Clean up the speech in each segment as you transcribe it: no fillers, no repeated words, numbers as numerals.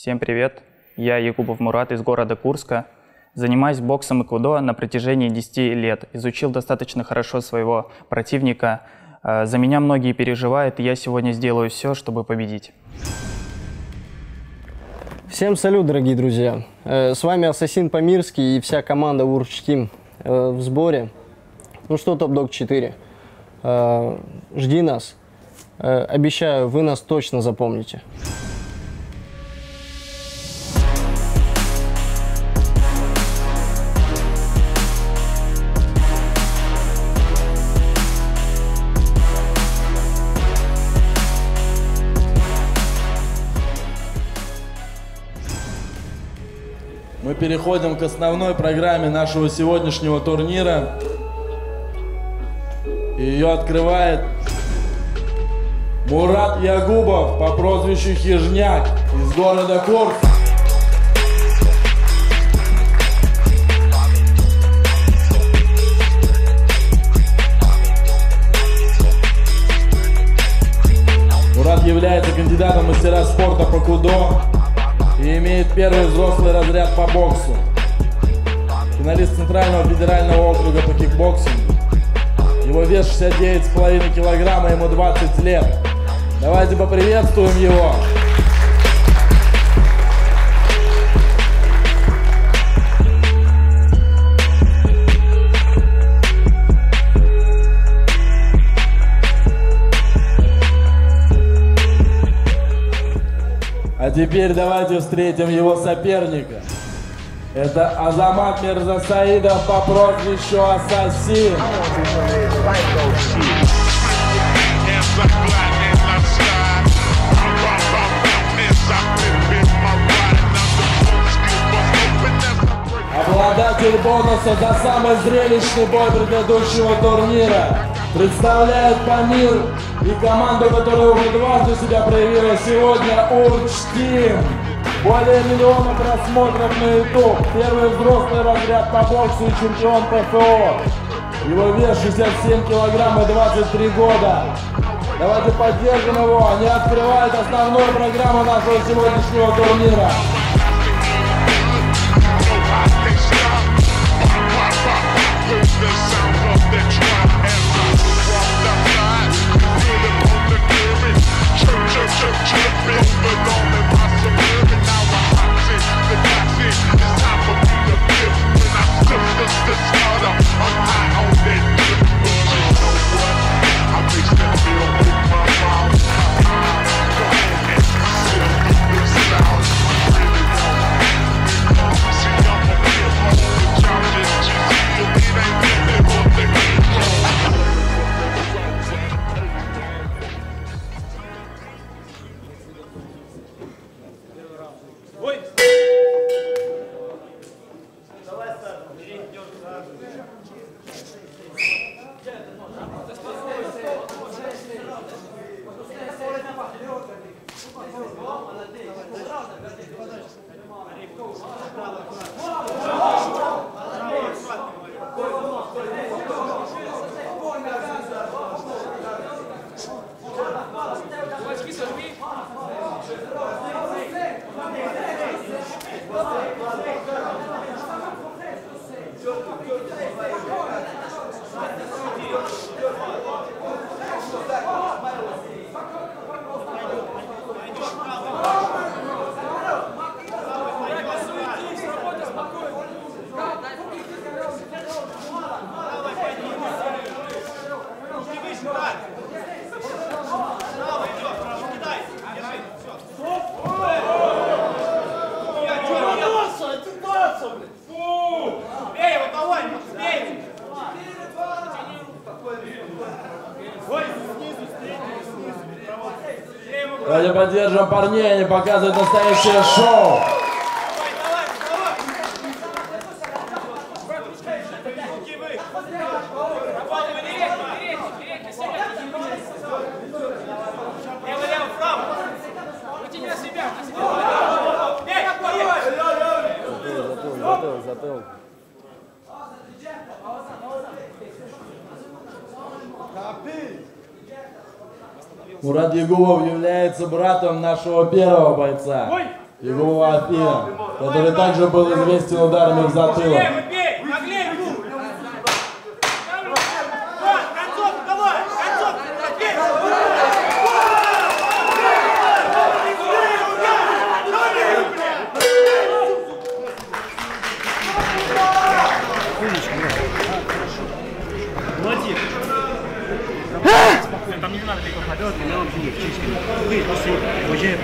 Всем привет, я Якубов Мурат из города Курска. Занимаюсь боксом и кудо на протяжении 10 лет. Изучил достаточно хорошо своего противника. За меня многие переживают, и я сегодня сделаю все, чтобы победить. Всем салют, дорогие друзья! С вами Ассасин Памирский и вся команда Урч-Тим в сборе. Ну что, Топ-Дог 4, жди нас. Обещаю, вы нас точно запомните. Мы переходим к основной программе нашего сегодняшнего турнира. Ее открывает Мурат Ягубов по прозвищу Хижняк из города Курск. Мурат является кандидатом в мастера спорта по кудо и имеет первый взрослый разряд по боксу. Финалист Центрального федерального округа по кикбоксингу. Его вес 69,5 килограмма, ему 20 лет. Давайте поприветствуем его. А теперь давайте встретим его соперника. Это Азамат Мирзасаидов по прозвищу Ассасин. Обладатель бонуса за самый зрелищный бой предыдущего турнира. Представляет Памир и команду, которая уже дважды себя проявила сегодня, Урч-Тим. Более миллиона просмотров на YouTube. Первый взрослый разряд по боксу и чемпион ПФО. Его вес 67 килограмм и 23 года. Давайте поддержим его. Они открывают основную программу нашего сегодняшнего турнира. Давайте поддержим парней, они показывают настоящее шоу. Мурат Ягубов является братом нашего первого бойца. Егупов Афин, который также был известен ударами в затылок. Там не надо никаких наперед, не надо чистить. Вы после уже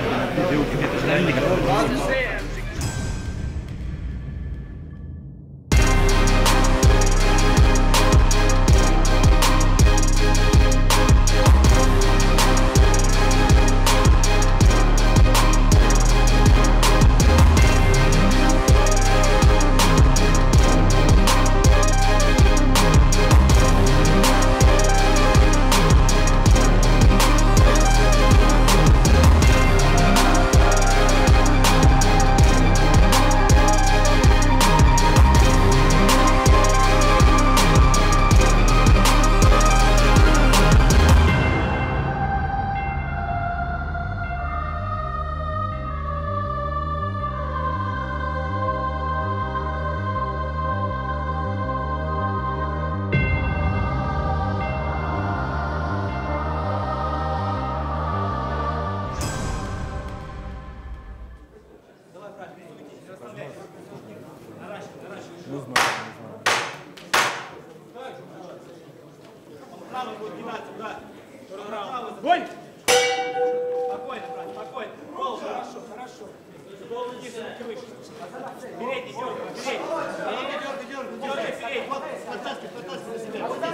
Бой! Спокойно, брат, спокойно. Голову, хорошо, хорошо. Голову ниже, руки выше. Передний, дергай, передний. Дергай, передний. Подтаскивай, подтаскивай на себя. Вот здесь.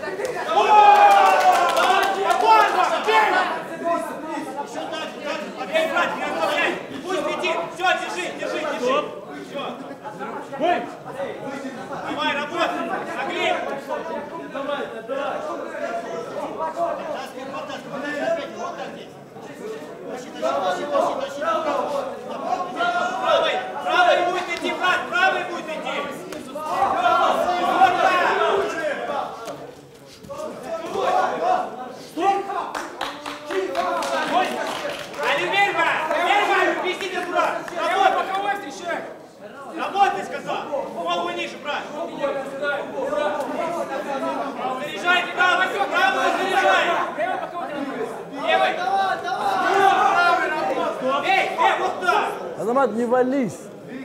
Спокойно! Еще дальше, дальше. Опять, брат, не оставляй. Пусть летит. Все, держи, держи, держи. Все. Бой! Давай, работай. Наглей. Давай, давай. Правый будет идти, брат, правый будет идти. А теперь, брат, везите, брат. Работай, боковой встречай. Работай, сказал. Голову ниже, брат. Заряжайте, правый, правый заряжай. Левый. Эй, вот так. Азамат, не вались.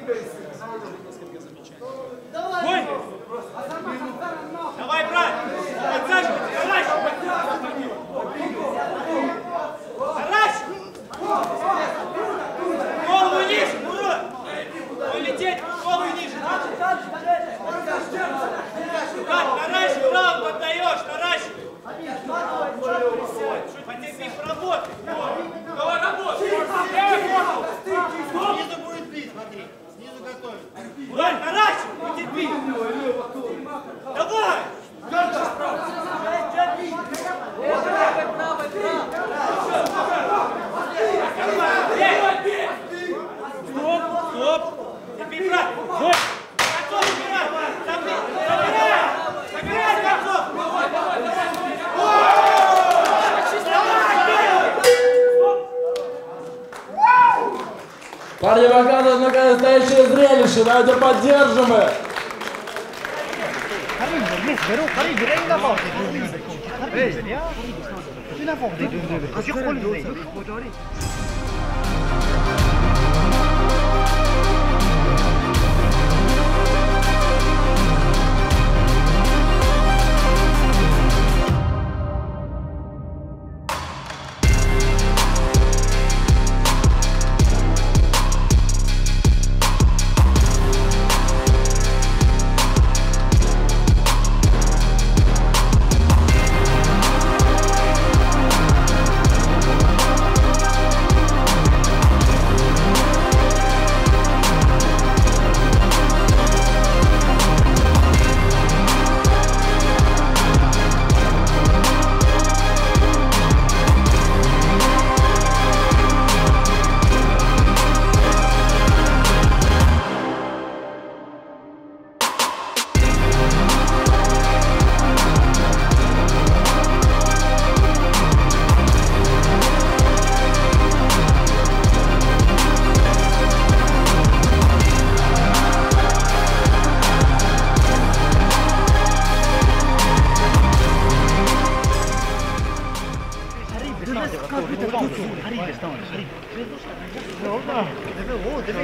Бой. Давай, брат. Подсаживайся, голову ниже, урод. Улететь, голову ниже. Брат, наращивай, раунд отдаешь, наращивай. Потерпи, поработай. Давай, работай. Снизу будет бить, смотри. Снизу готовить. Брат, наращивай, потерпи. Давай. Стоп, стоп. Терпи, брат. Концов, собирай концов. Парни, показывают настоящее зрелище. Давайте поддержим их.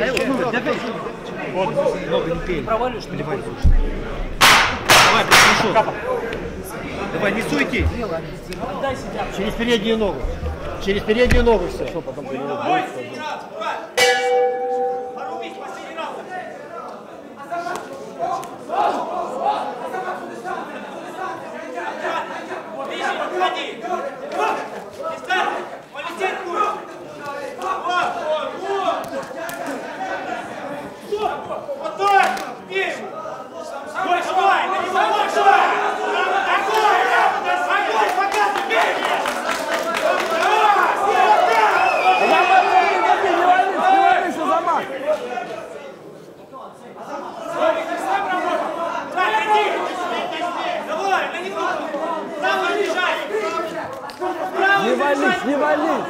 Вот, много не пей. Провалишь, поливай. Давай, хорошо. Давай, не суйте. Через переднюю ногу. Через переднюю ногу все. Что потом Порубись, последний раз. Ближе подходи. Искать. Полететь будет. Вот так. Бей. Больше давай. На него больше. Огонь. Огонь, показывай. Бей. Не вались, не вались!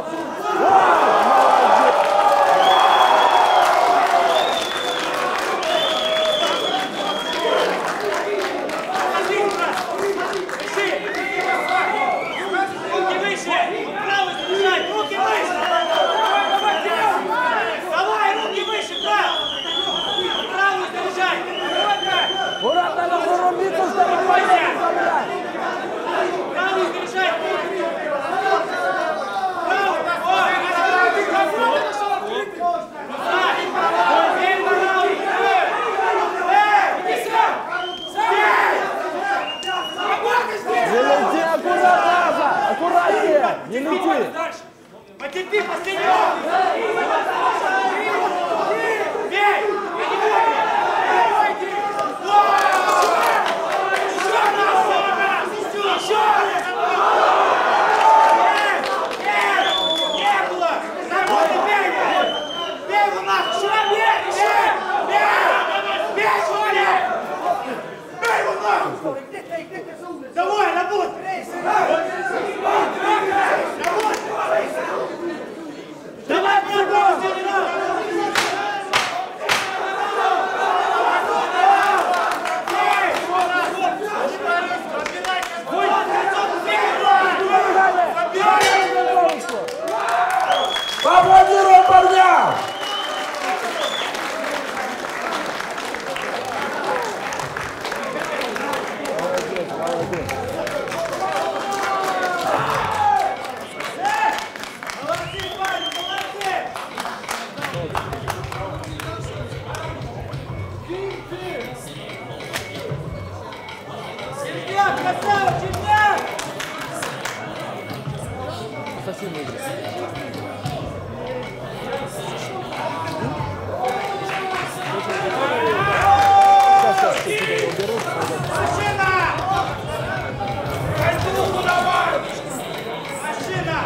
Руки выше! Правый сбежать! Руки выше! Давай, руки выше, правый! Правый сбежать! Аккуратно, надо зарубиться, чтобы Правый сбежать! Не лети, аккуратно! Аккуратнее! Не лети! Потерпи, последний раз! Бей! Я не буду! Еще раз! Не было! Работай, бей! Бей его нахуй! Еще бей! Бей! Бей его нахуй! Давай, работай! Давай, последний раз! Поаплодируем парням! Чемпион, красава, чемпион! Машина! Кольцуху давай! Машина!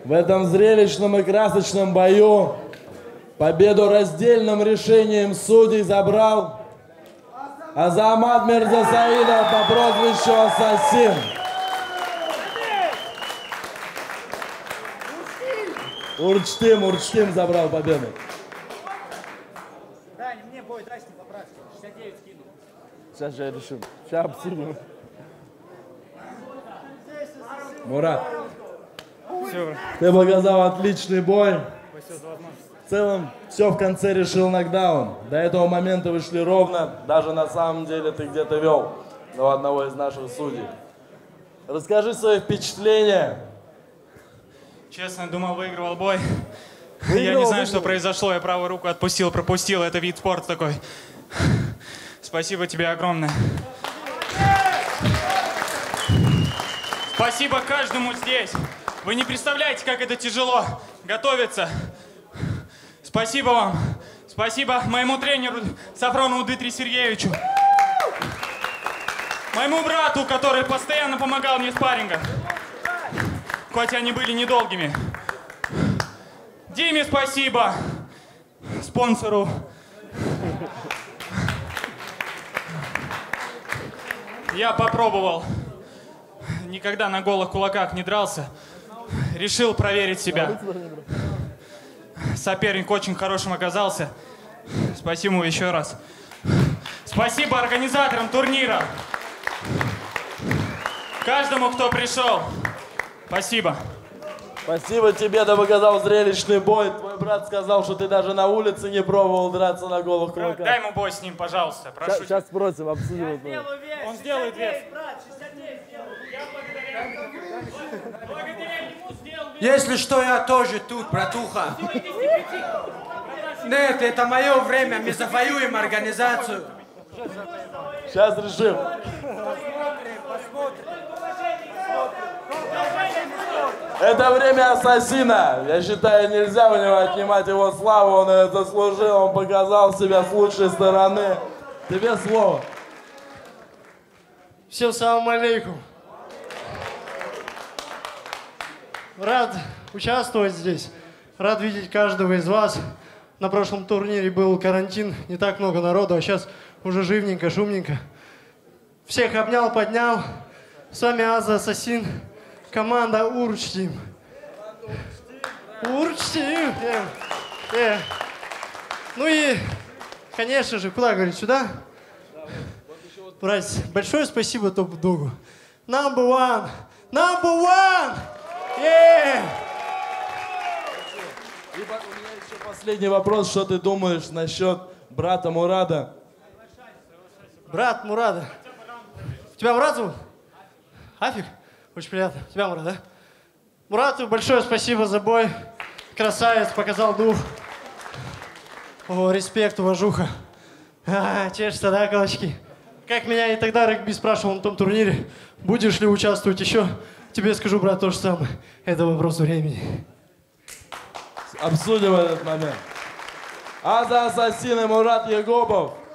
В этом зрелищном и красочном бою победу раздельным решением судей забрал Азамат Мирзасаидов по прозвищу Ассасин. Урчтим забрал победу. Дай мне бой, дай с ним по-братски. 69 скину. Сейчас же решим. Сейчас обсудим. Мурат, ты показал отличный бой. В целом, все в конце решил нокдаун. До этого момента вы шли ровно. Даже на самом деле ты где-то вел у одного из наших судей. Расскажи свои впечатления. Честно, думал, выигрывал бой. Я не знаю, что произошло. Я правую руку отпустил, пропустил. Это вид спорта такой. Спасибо тебе огромное. Спасибо каждому здесь. Вы не представляете, как это тяжело готовиться. Спасибо вам. Спасибо моему тренеру Сафронову Дмитрию Сергеевичу. Моему брату, который постоянно помогал мне в спаррингах. Хоть они были недолгими. Диме спасибо. Спонсору. Я попробовал. Никогда на голых кулаках не дрался. Решил проверить себя. Соперник очень хорошим оказался. Спасибо ему еще раз. Спасибо организаторам турнира. Каждому, кто пришел. Спасибо. Спасибо тебе, ты показал зрелищный бой. Твой брат сказал, что ты даже на улице не пробовал драться на голых кулаках. Дай ему бой с ним, пожалуйста. Прошу. Сейчас спросим, обсудим. Он сделает вес. Если что, я тоже тут, братуха. Нет, это мое время, мы завоюем организацию. Сейчас решим. Это время Ассасина. Я считаю, нельзя у него отнимать его славу. Он это заслужил, он показал себя с лучшей стороны. Тебе слово. Всем салам алейкум. Рад участвовать здесь. Рад видеть каждого из вас. На прошлом турнире был карантин, не так много народу, а сейчас уже живненько, шумненько. Всех обнял, поднял. С вами Аза Ассасин, команда Урчтим. Урчтим! Ну и, конечно же, куда говорить, сюда? Братья, большое спасибо Топ-Догу. Number one! Number one! Yeah! И у меня еще последний вопрос. Что ты думаешь насчет брата Мурада? Брат Мурада. Тебя Мурат зовут? Афик? Очень приятно. Тебя Мурат, да? Мурату большое спасибо за бой. Красавец, показал дух. О, респект, уважуха. Чешется, да, кулачки? Как меня и тогда регби спрашивал на том турнире, будешь ли участвовать еще, тебе скажу, брат, то же самое. Это вопрос времени. Обсудим этот момент. Аза Ассасин и Мурат Ягубов.